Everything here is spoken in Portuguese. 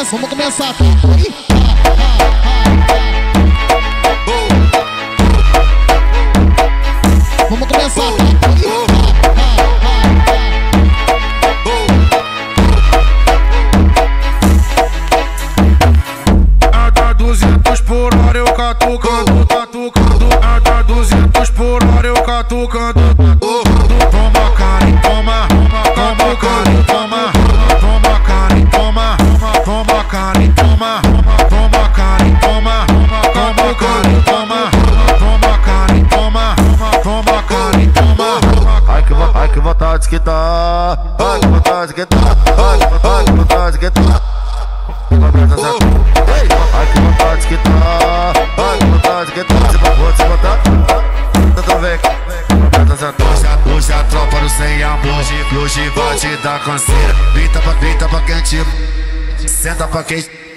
vamos começar. Vamos começar. A 200 por hora eu catucando, catucando. A 200 por hora eu catucando. Toma cara e toma, toma cara e toma, toma cara e toma, toma cara e toma, toma cara e toma, toma cara e toma, toma cara e toma, toma cara e toma. Ai que vontade que tá, ai que vontade que tá, ai que vontade que tá. Ai que vontade que tá, ai que vontade que tá. Vou te botar, então vem. Hoje a tropa no sem amor, hoje vai te dar canseira. Grita pra quem te, senta pra quem